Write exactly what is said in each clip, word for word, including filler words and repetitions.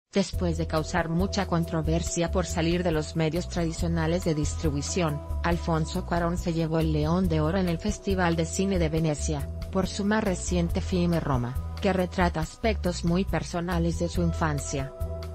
Después de causar mucha controversia por salir de los medios tradicionales de distribución, Alfonso Cuarón se llevó el León de Oro en el Festival de Cine de Venecia, por su más reciente filme Roma, que retrata aspectos muy personales de su infancia.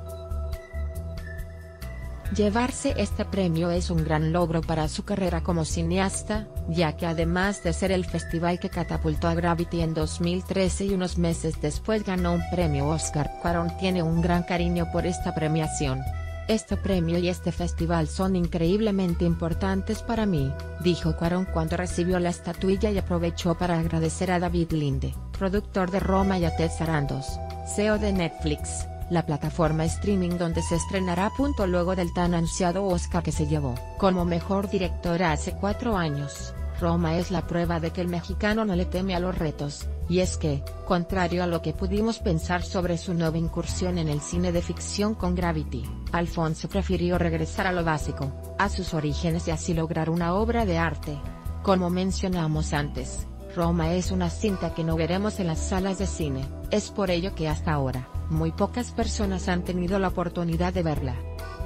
Llevarse este premio es un gran logro para su carrera como cineasta, ya que además de ser el festival que catapultó a Gravity en dos mil trece y unos meses después ganó un premio Oscar, Cuarón tiene un gran cariño por esta premiación. Este premio y este festival son increíblemente importantes para mí, dijo Cuarón cuando recibió la estatuilla y aprovechó para agradecer a David Linde, productor de Roma, y a Ted Sarandos, C E O de Netflix, la plataforma streaming donde se estrenará. Luego del tan ansiado Oscar que se llevó como mejor director hace cuatro años, Roma es la prueba de que el mexicano no le teme a los retos, y es que, contrario a lo que pudimos pensar sobre su nueva incursión en el cine de ficción con Gravity, Alfonso prefirió regresar a lo básico, a sus orígenes y así lograr una obra de arte. Como mencionamos antes, Roma es una cinta que no veremos en las salas de cine, es por ello que hasta ahora, muy pocas personas han tenido la oportunidad de verla.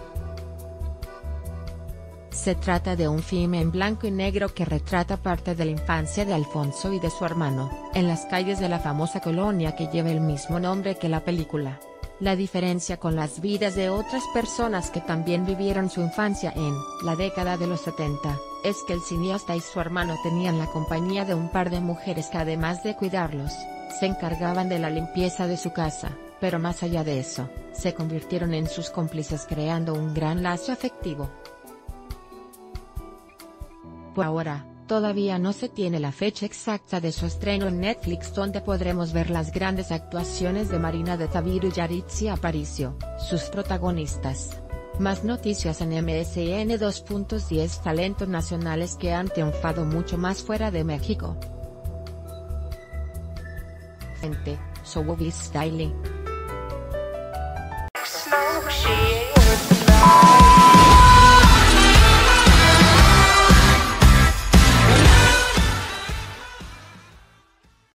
Se trata de un filme en blanco y negro que retrata parte de la infancia de Alfonso y de su hermano, en las calles de la famosa colonia que lleva el mismo nombre que la película. La diferencia con las vidas de otras personas que también vivieron su infancia en la década de los setenta, es que el cineasta y su hermano tenían la compañía de un par de mujeres que además de cuidarlos, se encargaban de la limpieza de su casa, pero más allá de eso, se convirtieron en sus cómplices creando un gran lazo afectivo. Por ahora, todavía no se tiene la fecha exacta de su estreno en Netflix donde podremos ver las grandes actuaciones de Marina de Taviro y Yalitza Aparicio, sus protagonistas. Más noticias en M S N dos punto diez Talentos nacionales que han triunfado mucho más fuera de México. Gente, Showbiz Daily.